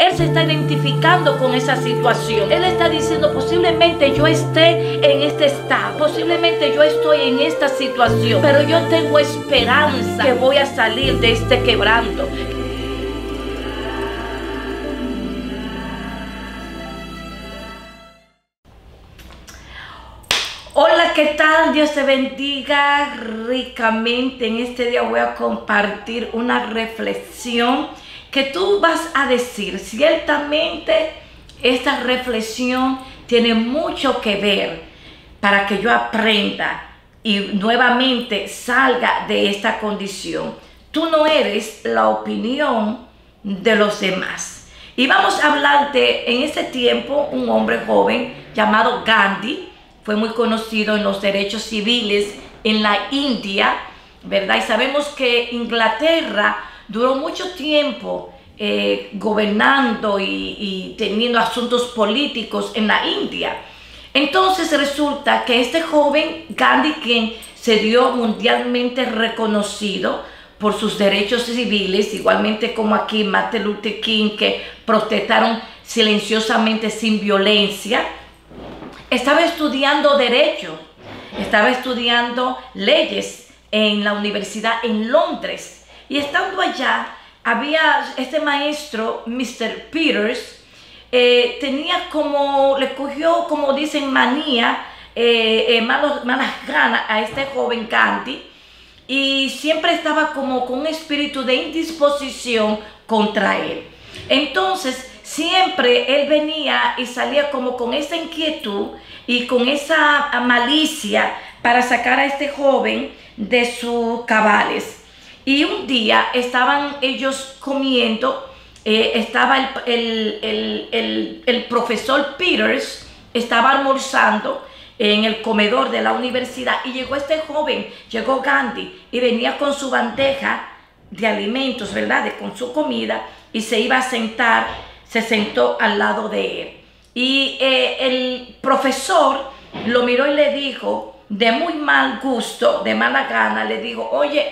él se está identificando con esa situación. Él está diciendo, posiblemente yo esté en este estado, posiblemente yo estoy en esta situación, pero yo tengo esperanza que voy a salir de este quebranto. Hola, ¿qué tal? Dios te bendiga ricamente. En este día voy a compartir una reflexión que tú vas a decir. Ciertamente esta reflexión tiene mucho que ver para que yo aprenda y nuevamente salga de esta condición. Tú no eres la opinión de los demás. Y vamos a hablarte en ese tiempo, un hombre joven llamado Gandhi. Fue muy conocido en los derechos civiles en la India, ¿verdad? Y sabemos que Inglaterra duró mucho tiempo gobernando y teniendo asuntos políticos en la India. Entonces resulta que este joven Gandhi, quien se dio mundialmente reconocido por sus derechos civiles, igualmente como aquí Martin Luther King, que protestaron silenciosamente sin violencia, estaba estudiando derecho, estaba estudiando leyes en la universidad en Londres. Y estando allá, había este maestro, Mr. Peters, tenía como, le cogió, como dicen, manía, malas ganas a este joven Gandhi. Y siempre estaba como con un espíritu de indisposición contra él. Entonces, siempre él venía y salía como con esa inquietud y con esa malicia para sacar a este joven de sus cabales. Y un día estaban ellos comiendo, estaba el profesor Peters, estaba almorzando en el comedor de la universidad y llegó este joven, llegó Gandhi y venía con su bandeja de alimentos, ¿verdad? Con su comida y se iba a sentar. Se sentó al lado de él. Y el profesor lo miró y le dijo, de muy mal gusto, de mala gana, le dijo, oye,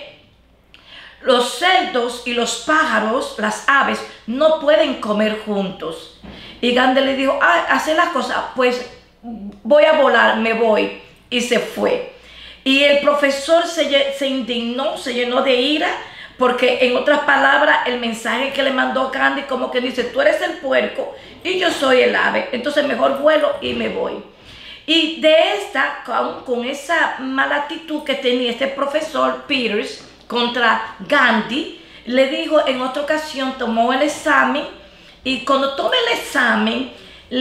los cerdos y los pájaros, las aves, no pueden comer juntos. Y Gandhi le dijo, hace las cosas, pues voy a volar, me voy. Y se fue. Y el profesor se indignó, se llenó de ira, porque en otras palabras, el mensaje que le mandó Gandhi como que dice, tú eres el puerco y yo soy el ave, entonces mejor vuelo y me voy. Y de esta, con esa mala actitud que tenía este profesor Peters contra Gandhi, le dijo en otra ocasión, tomó el examen y cuando tomó el examen,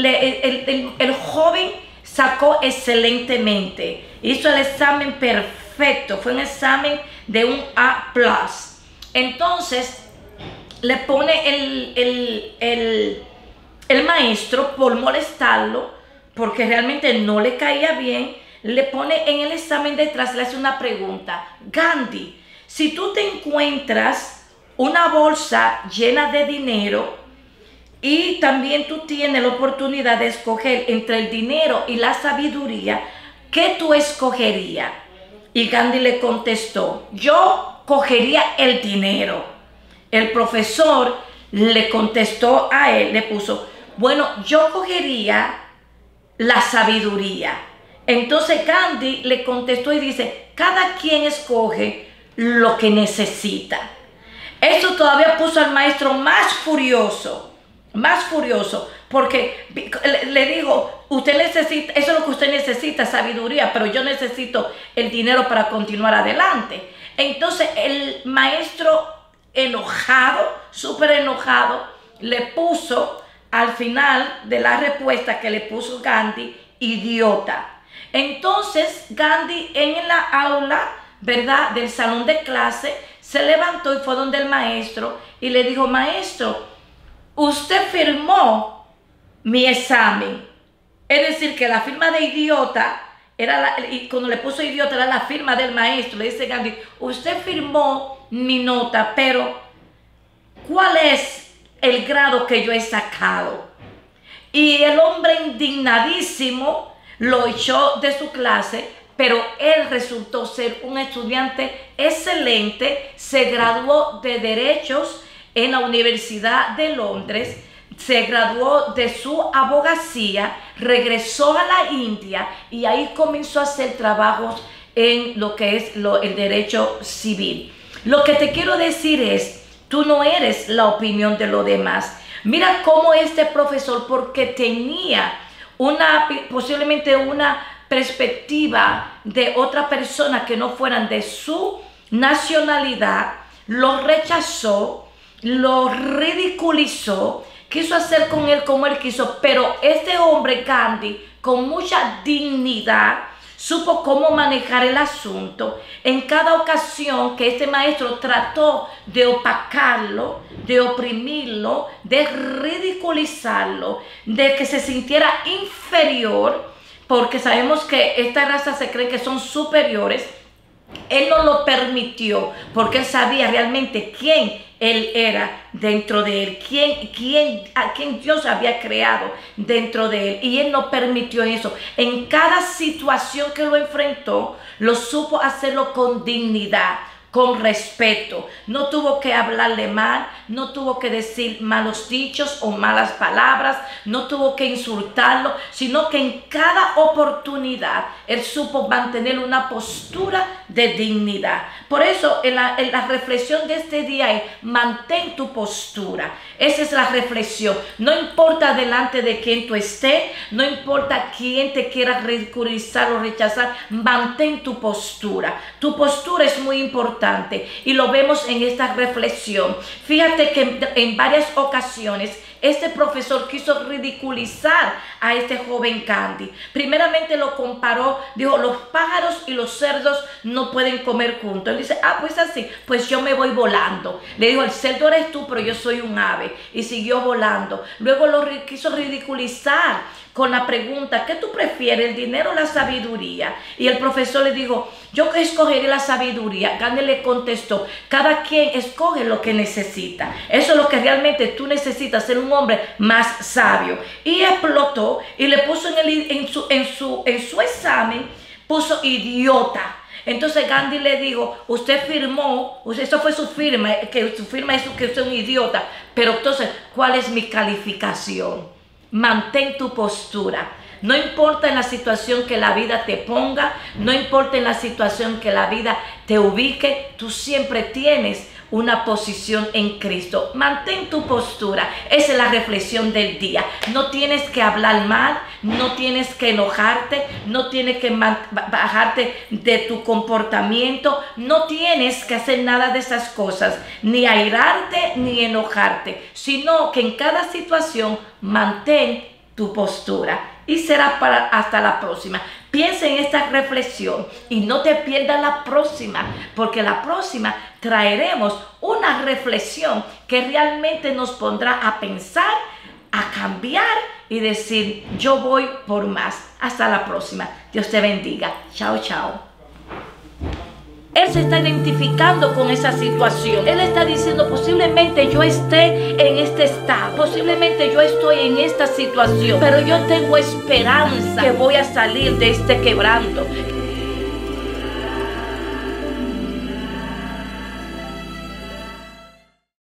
el joven sacó excelentemente, hizo el examen perfecto, fue un examen de un A+. Entonces le pone el maestro, por molestarlo, porque realmente no le caía bien, le pone en el examen detrás, le hace una pregunta. Gandhi, si tú te encuentras una bolsa llena de dinero y también tú tienes la oportunidad de escoger entre el dinero y la sabiduría, ¿qué tú escogerías? Y Gandhi le contestó, yo cogería el dinero. El profesor le contestó a él, le puso, bueno, yo cogería la sabiduría. Entonces Gandhi le contestó y dice, cada quien escoge lo que necesita. Eso todavía puso al maestro más furioso, porque le dijo, usted necesita, eso es lo que usted necesita, sabiduría, pero yo necesito el dinero para continuar adelante. Entonces el maestro enojado, súper enojado, le puso al final de la respuesta que le puso Gandhi, idiota. Entonces Gandhi en la aula, ¿verdad?, del salón de clase, se levantó y fue donde el maestro y le dijo, maestro, usted firmó mi examen. Es decir, que la firma de idiota y cuando le puso idiota era la firma del maestro. Le dice Gandhi, usted firmó mi nota, pero ¿cuál es el grado que yo he sacado? Y el hombre indignadísimo lo echó de su clase, pero él resultó ser un estudiante excelente, se graduó de Derechos en la Universidad de Londres, se graduó de su abogacía, regresó a la India y ahí comenzó a hacer trabajos en lo que es el derecho civil. Lo que te quiero decir es, tú no eres la opinión de los demás. Mira cómo este profesor, porque tenía posiblemente una perspectiva de otra persona que no fueran de su nacionalidad, lo rechazó, lo ridiculizó, quiso hacer con él como él quiso, pero este hombre Gandhi, con mucha dignidad, supo cómo manejar el asunto. En cada ocasión que este maestro trató de opacarlo, de oprimirlo, de ridiculizarlo, de que se sintiera inferior, porque sabemos que esta raza se cree que son superiores, él no lo permitió, porque él sabía realmente quién él era dentro de él, a quién Dios había creado dentro de él, y él no permitió eso. En cada situación que lo enfrentó, lo supo hacerlo con dignidad, con respeto. No tuvo que hablarle mal, no tuvo que decir malos dichos o malas palabras, no tuvo que insultarlo, sino que en cada oportunidad él supo mantener una postura de dignidad. Por eso en la reflexión de este día es: mantén tu postura. Esa es la reflexión. No importa delante de quién tú estés, no importa quién te quiera ridiculizar o rechazar, mantén tu postura. Tu postura es muy importante y lo vemos en esta reflexión. Fíjate que en varias ocasiones este profesor quiso ridiculizar a este joven Gandhi. Primeramente lo comparó, dijo: los pájaros y los cerdos no pueden comer juntos. Él dice: ah, pues así, pues yo me voy volando. Le dijo: el cerdo eres tú, pero yo soy un ave. Y siguió volando. Luego lo quiso ridiculizar con la pregunta: ¿qué tú prefieres, el dinero o la sabiduría? Y el profesor le dijo: yo escogeré la sabiduría. Gandhi le contestó: cada quien escoge lo que necesita. Eso es lo que realmente tú necesitas, ser un hombre más sabio. Y explotó y le puso en su examen, puso idiota. Entonces Gandhi le dijo: usted firmó, eso fue su firma, que su firma es que usted es un idiota, pero entonces, ¿cuál es mi calificación? Mantén tu postura. No importa en la situación que la vida te ponga, no importa en la situación que la vida te ubique, tú siempre tienes una posición en Cristo. Mantén tu postura. Esa es la reflexión del día. No tienes que hablar mal, no tienes que enojarte, no tienes que bajarte de tu comportamiento, no tienes que hacer nada de esas cosas, ni airarte ni enojarte, sino que en cada situación mantén tu postura. Y será hasta la próxima. Piensa en esta reflexión y no te pierdas la próxima, porque la próxima traeremos una reflexión que realmente nos pondrá a pensar, a cambiar y decir: yo voy por más. Hasta la próxima. Dios te bendiga. Chao, chao. Él se está identificando con esa situación. Él está diciendo: posiblemente yo esté en este estado, posiblemente yo estoy en esta situación, pero yo tengo esperanza que voy a salir de este quebranto.